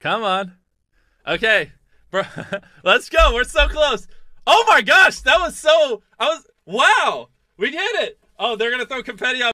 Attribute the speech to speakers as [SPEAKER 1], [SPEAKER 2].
[SPEAKER 1] Come on. Okay. Bro, let's go. We're so close. Oh my gosh, that was so... wow. We did it. Oh, they're going to throw confetti on